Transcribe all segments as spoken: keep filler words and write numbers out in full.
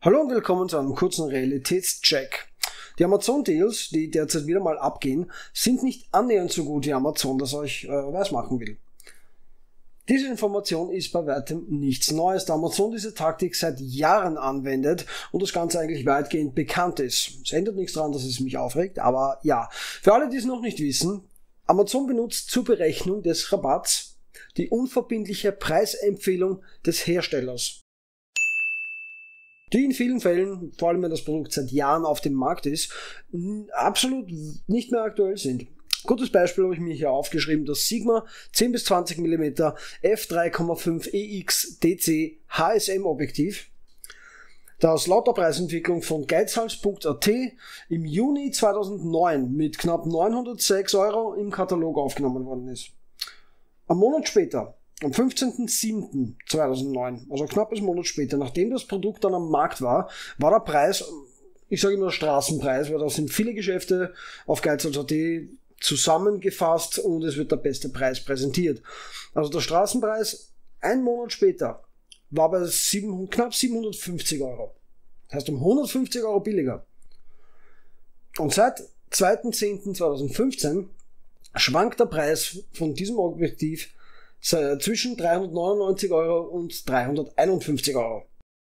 Hallo und willkommen zu einem kurzen Realitätscheck. Die Amazon-Deals, die derzeit wieder mal abgehen, sind nicht annähernd so gut, wie Amazon das euch äh, weismachen will. Diese Information ist bei weitem nichts Neues, da Amazon diese Taktik seit Jahren anwendet und das Ganze eigentlich weitgehend bekannt ist. Es ändert nichts daran, dass es mich aufregt, aber ja. Für alle, die es noch nicht wissen, Amazon benutzt zur Berechnung des Rabatts die unverbindliche Preisempfehlung des Herstellers, die in vielen Fällen, vor allem wenn das Produkt seit Jahren auf dem Markt ist, absolut nicht mehr aktuell sind. Gutes Beispiel habe ich mir hier aufgeschrieben, das Sigma zehn bis zwanzig Millimeter f drei Komma fünf E X D C H S M Objektiv, das laut der Preisentwicklung von geizhals punkt a t im Juni zweitausendneun mit knapp neunhundertsechs Euro im Katalog aufgenommen worden ist. Am Monat später, am fünfzehnten siebten zweitausendneun, also knappes Monat später, nachdem das Produkt dann am Markt war, war der Preis, ich sage immer Straßenpreis, weil da sind viele Geschäfte auf geizhals punkt a t zusammengefasst und es wird der beste Preis präsentiert. Also der Straßenpreis ein Monat später war bei sieben, knapp siebenhundertfünfzig Euro. Das heißt um hundertfünfzig Euro billiger. Und seit zweiten zehnten zweitausendfünfzehn schwankt der Preis von diesem Objektiv zwischen dreihundertneunundneunzig Euro und dreihunderteinundfünfzig Euro.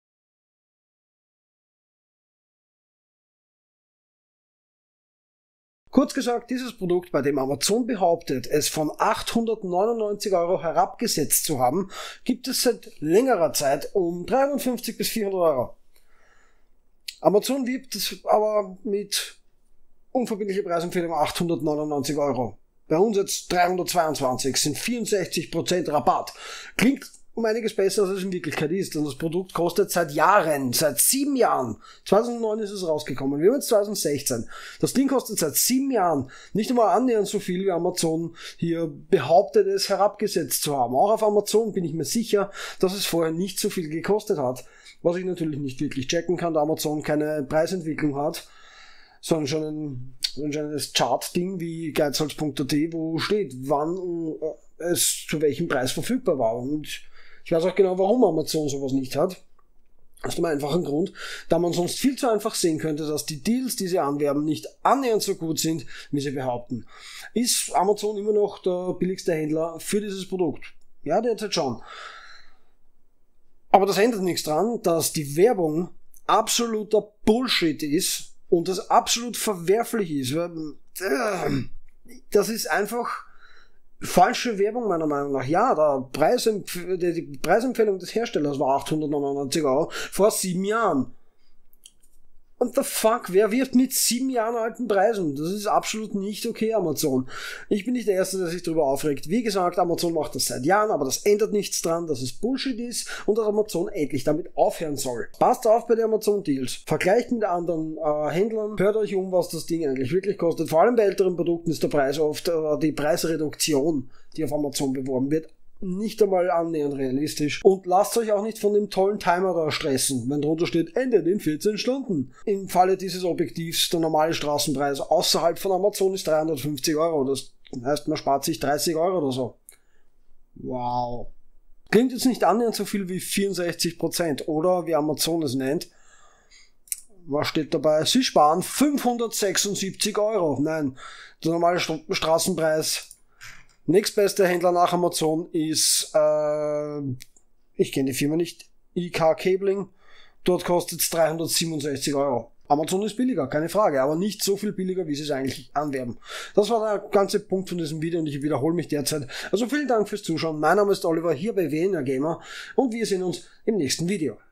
Kurz gesagt, dieses Produkt, bei dem Amazon behauptet, es von achthundertneunundneunzig Euro herabgesetzt zu haben, gibt es seit längerer Zeit um dreihundertfünfzig bis vierhundert Euro. Amazon wirbt es aber mit unverbindlicher Preisempfehlung achthundertneunundneunzig Euro. Bei uns jetzt dreihundertzweiundzwanzig, sind vierundsechzig Prozent Rabatt. Klingt um einiges besser, als es in Wirklichkeit ist. Und das Produkt kostet seit Jahren, seit sieben Jahren, zweitausendneun ist es rausgekommen, wir haben jetzt zweitausendsechzehn. Das Ding kostet seit sieben Jahren nicht einmal annähernd so viel, wie Amazon hier behauptet, es herabgesetzt zu haben. Auch auf Amazon bin ich mir sicher, dass es vorher nicht so viel gekostet hat. Was ich natürlich nicht wirklich checken kann, da Amazon keine Preisentwicklung hat, sondern schon ein, schon ein Chart-Ding wie geizhals punkt a t, wo steht, wann es zu welchem Preis verfügbar war. Und ich weiß auch genau, warum Amazon sowas nicht hat. Aus dem einfachen Grund, da man sonst viel zu einfach sehen könnte, dass die Deals, die sie anwerben, nicht annähernd so gut sind, wie sie behaupten. Ist Amazon immer noch der billigste Händler für dieses Produkt? Ja, derzeit schon. Aber das ändert nichts dran, dass die Werbung absoluter Bullshit ist und das absolut verwerflich ist. Das ist einfach falsche Werbung meiner Meinung nach. Ja, der Preisempf die Preisempfehlung des Herstellers war achthundertneunundneunzig Euro vor sieben Jahren. Und the fuck, wer wirft mit sieben Jahren alten Preisen? Das ist absolut nicht okay, Amazon. Ich bin nicht der Erste, der sich darüber aufregt. Wie gesagt, Amazon macht das seit Jahren, aber das ändert nichts dran, dass es Bullshit ist und dass Amazon endlich damit aufhören soll. Passt auf bei den Amazon-Deals. Vergleicht mit anderen äh, Händlern. Hört euch um, was das Ding eigentlich wirklich kostet. Vor allem bei älteren Produkten ist der Preis oft, äh, die Preisreduktion, die auf Amazon beworben wird, nicht einmal annähernd realistisch. Und lasst euch auch nicht von dem tollen Timer da stressen, wenn drunter steht, endet in vierzehn Stunden. Im Falle dieses Objektivs, der normale Straßenpreis außerhalb von Amazon ist dreihundertfünfzig Euro. Das heißt, man spart sich dreißig Euro oder so. Wow. Klingt jetzt nicht annähernd so viel wie vierundsechzig Prozent oder wie Amazon es nennt. Was steht dabei? Sie sparen fünfhundertsechsundsiebzig Euro. Nein, der normale St- Straßenpreis. Nächstbester Händler nach Amazon ist, äh, ich kenne die Firma nicht, I K Cabling. Dort kostet es dreihundertsiebenundsechzig Euro. Amazon ist billiger, keine Frage, aber nicht so viel billiger, wie sie es eigentlich anwerben. Das war der ganze Punkt von diesem Video und ich wiederhole mich derzeit. Also vielen Dank fürs Zuschauen. Mein Name ist Oliver, hier bei W N R Gamer und wir sehen uns im nächsten Video.